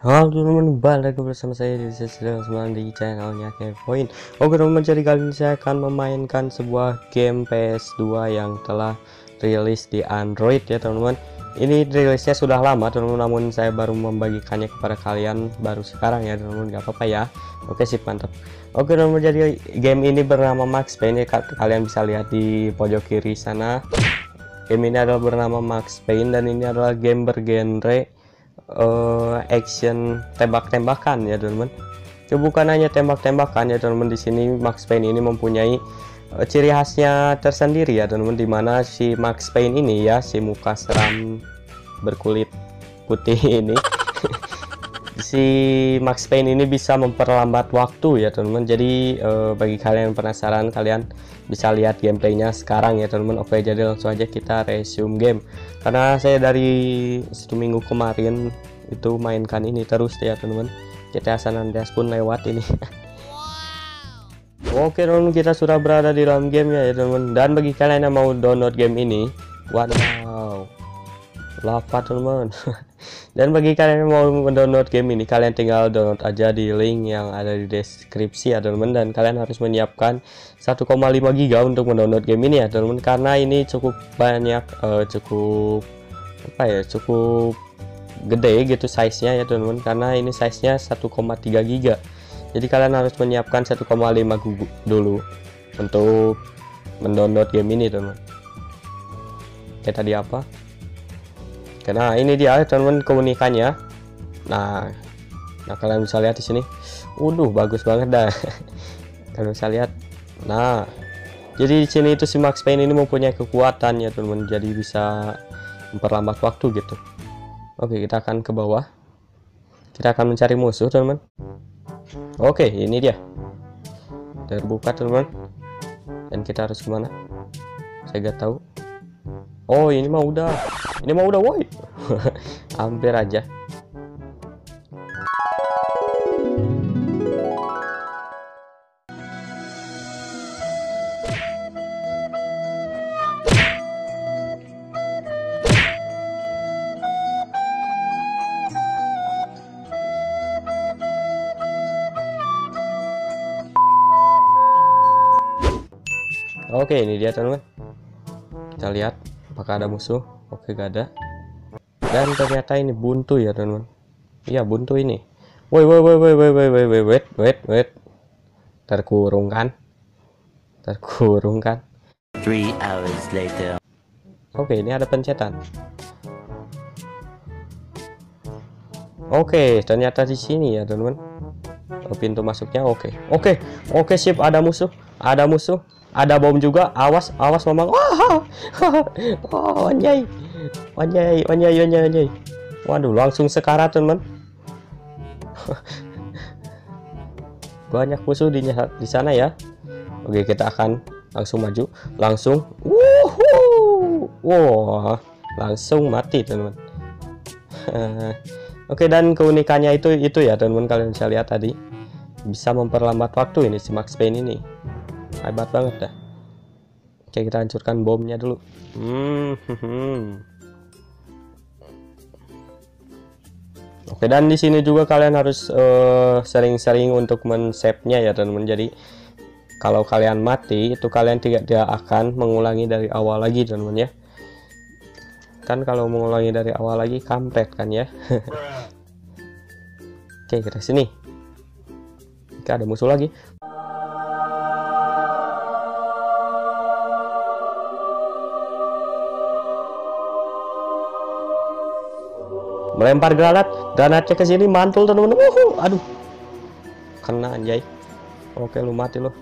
Halo teman-teman, balik lagi bersama saya di semalam di channelnya Kepoin. Oke teman-teman, jadi kali ini saya akan memainkan sebuah game PS2 yang telah rilis di Android ya teman-teman. Ini rilisnya sudah lama teman-teman, namun saya baru membagikannya kepada kalian baru sekarang ya teman-teman, gak apa-apa ya. Oke sip, mantap. Oke teman-teman, jadi game ini bernama Max Payne ya, kalian bisa lihat di pojok kiri sana. Game ini adalah bernama Max Payne dan ini adalah game bergenre action tembak-tembakan ya teman-teman. Bukan hanya tembak-tembakan ya teman-teman, di sini Max Payne ini mempunyai ciri khasnya tersendiri ya teman-teman, dimana si Max Payne ini ya, si muka seram berkulit putih ini si Max Payne ini bisa memperlambat waktu ya teman-teman. Jadi bagi kalian yang penasaran, kalian bisa lihat gameplaynya sekarang ya teman-teman. Oke, jadi langsung aja kita resume game, karena saya dari 1 minggu kemarin itu mainkan ini terus ya teman-teman. GTA San Andreas pun lewat ini. Oke teman-teman, kita sudah berada di dalam game ya teman-teman. Dan bagi kalian yang mau download game ini, wow, lava teman-teman. Dan bagi kalian yang mau mendownload game ini, kalian tinggal download aja di link yang ada di deskripsi ya teman-teman. Dan kalian harus menyiapkan 1,5 GB untuk mendownload game ini ya teman-teman, karena ini cukup banyak, cukup apa ya, cukup gede gitu size-nya ya teman-teman, karena ini size-nya 1,3 GB. Jadi kalian harus menyiapkan 1,5 GB dulu untuk mendownload game ini teman-teman. Oke, tadi apa? Karena ini dia teman-teman keunikannya. Nah kalian bisa lihat di sini. Bagus banget dah. Kalian bisa lihat. Nah, jadi di sini itu si Max Payne ini mempunyai kekuatan ya teman-teman. Jadi bisa memperlambat waktu gitu. Oke, kita akan ke bawah. Kita akan mencari musuh teman-teman. Oke, ini dia. Terbuka teman-teman. Dan kita harus kemana? Saya gak tahu. Oh, ini mah udah. Woi. Hampir aja. Oke, ini dia teman-teman. Kita lihat apakah ada musuh. Oke, gak ada. Dan ternyata ini buntu ya teman-teman. Iya, buntu ini. Wait. Terkurung kan? 3 hours later. Oke, ini ada pencetan. Oke, ternyata di sini ya teman-teman. Pintu masuknya. Oke, sip, ada musuh. Ada bom juga. Awas memang. Oh, anjay. Waduh, langsung sekarat teman. Banyak musuh di sana ya. Oke, kita akan langsung maju, langsung. Wow, langsung mati teman. Oke, dan keunikannya itu ya teman, kalian bisa lihat tadi bisa memperlambat waktu ini si Max Payne ini. Hebat banget dah. Oke, kita hancurkan bomnya dulu. Oke, dan di sini juga kalian harus sering-sering untuk men-save-nya ya teman-teman. Jadi kalau kalian mati itu kalian tidak akan mengulangi dari awal lagi teman-teman ya. Kan kalau mengulangi dari awal lagi kampret kan ya. Oke, kita sini. Oke, ada musuh lagi. Melempar granatnya ke sini, mantul teman-teman. Aduh, kena anjay. Oke, lu mati lo.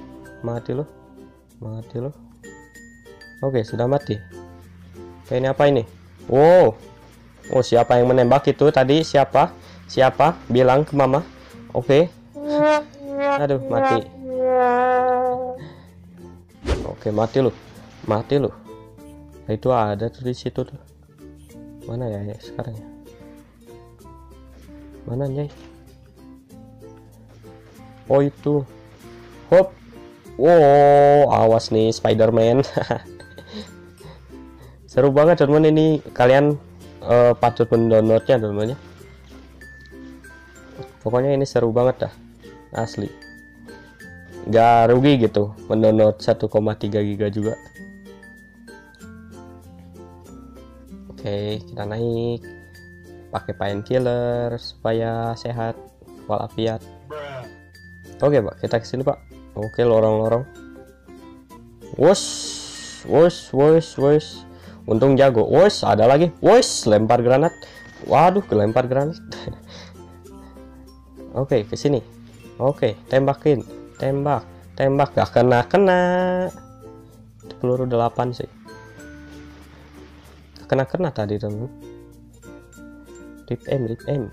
Oke, sudah mati. Oke, ini apa ini? Oh, siapa yang menembak itu tadi? Siapa bilang ke mama? Oke. Aduh, mati. Oke, mati lu. Nah, itu ada tuh di situ tuh. Mana ya sekarang ya? Mana anjay? Oh, itu. Hop. Wow, awas nih Spider-Man. Seru banget teman-teman, ini kalian patut mendownloadnya teman-teman ya. Pokoknya ini seru banget dah, asli. Gak rugi gitu mendownload 1,3 GB juga. Oke, kita naik pakai painkiller supaya sehat walafiat. Oke Pak, kita kesini Pak. Oke, lorong-lorong. Wush. Untung jago. Wush, ada lagi. Wush, lempar granat. Waduh, kelempar granat. Oke, ke sini. Oke, tembakin. Tembak. Gak kena. Itu peluru 8 sih. Gak kena tadi, teman. Rip aim.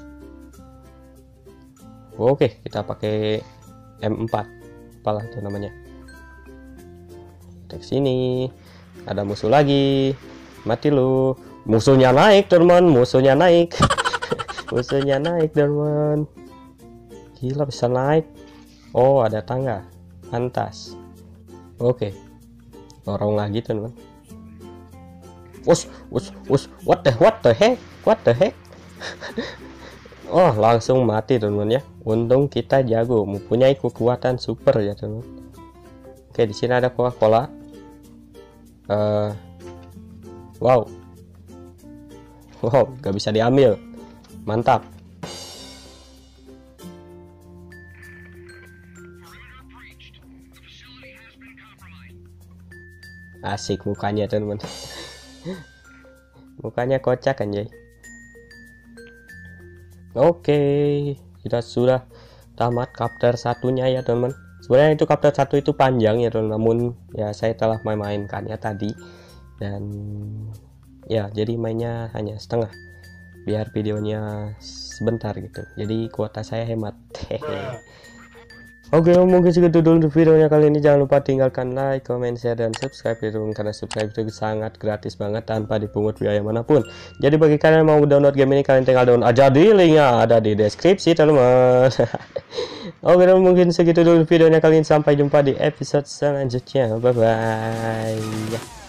Oke, kita pakai M4. Apalah itu namanya. Kita sini. Ada musuh lagi. Mati lu. Musuhnya naik, teman. Musuhnya naik, teman. Gila, bisa naik. Oh, ada tangga. Pantas. Oke. Lorong lagi, teman. What the heck? Oh, langsung mati, teman ya. Untung kita jago, mempunyai kekuatan super ya, teman. Oke, di sini ada Coca-Cola. Wow, gak bisa diambil. Mantap. Asik mukanya, teman. Mukanya kocak anjay. Oke, kita sudah tamat chapter satunya ya, teman. Sebenarnya itu chapter 1 itu panjang ya, teman. Namun ya saya telah memainkannya tadi. Dan ya, jadi mainnya hanya setengah. Biar videonya sebentar gitu. Jadi kuota saya hemat. Oke, mungkin segitu dulu untuk videonya kali ini. Jangan lupa tinggalkan like, comment, share, dan subscribe ya, teman. Karena subscribe itu sangat gratis banget tanpa dipungut biaya manapun. Jadi bagi kalian yang mau download game ini, kalian tinggal download aja, di linknya ada di deskripsi, teman. Oke, mungkin segitu dulu videonya kali ini. Sampai jumpa di episode selanjutnya. Bye bye.